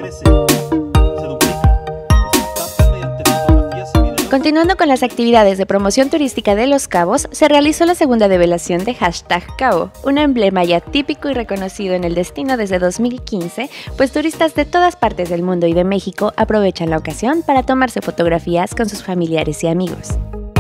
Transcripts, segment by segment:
crece, se duplica y se captan mediante fotografías y videos. Continuando con las actividades de promoción turística de Los Cabos, se realizó la segunda develación de #Cabo, un emblema ya típico y reconocido en el destino desde 2015, pues turistas de todas partes del mundo y de México aprovechan la ocasión para tomarse fotografías con sus familiares y amigos.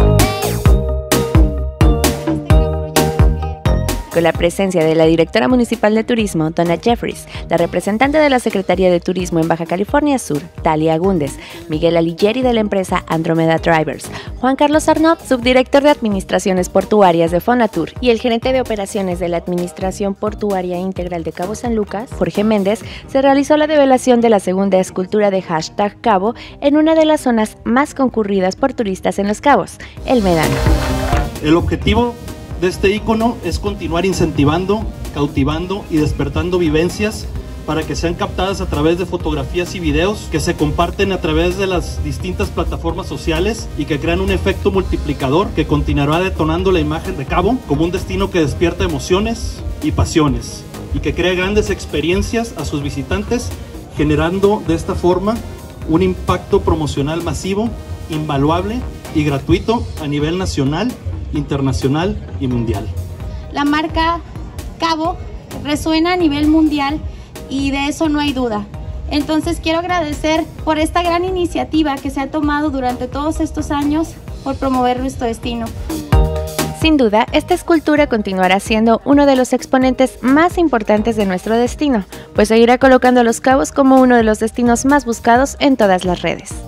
Con la presencia de la directora municipal de turismo, Donna Jeffries, la representante de la Secretaría de Turismo en Baja California Sur, Talia Agúndez, Miguel Alighieri de la empresa Andromeda Drivers, Juan Carlos Arnaud, subdirector de Administraciones Portuarias de Fonatur, y el gerente de operaciones de la Administración Portuaria Integral de Cabo San Lucas, Jorge Méndez, se realizó la develación de la segunda escultura de #Cabo en una de las zonas más concurridas por turistas en Los Cabos, el Médano. El objetivo de este ícono es continuar incentivando, cautivando y despertando vivencias para que sean captadas a través de fotografías y videos que se comparten a través de las distintas plataformas sociales y que crean un efecto multiplicador que continuará detonando la imagen de Cabo como un destino que despierta emociones y pasiones y que crea grandes experiencias a sus visitantes, generando de esta forma un impacto promocional masivo, invaluable y gratuito a nivel nacional, internacional y mundial. La marca Cabo resuena a nivel mundial y de eso no hay duda. Entonces quiero agradecer por esta gran iniciativa que se ha tomado durante todos estos años por promover nuestro destino. Sin duda, esta escultura continuará siendo uno de los exponentes más importantes de nuestro destino, pues seguirá colocando a Los Cabos como uno de los destinos más buscados en todas las redes.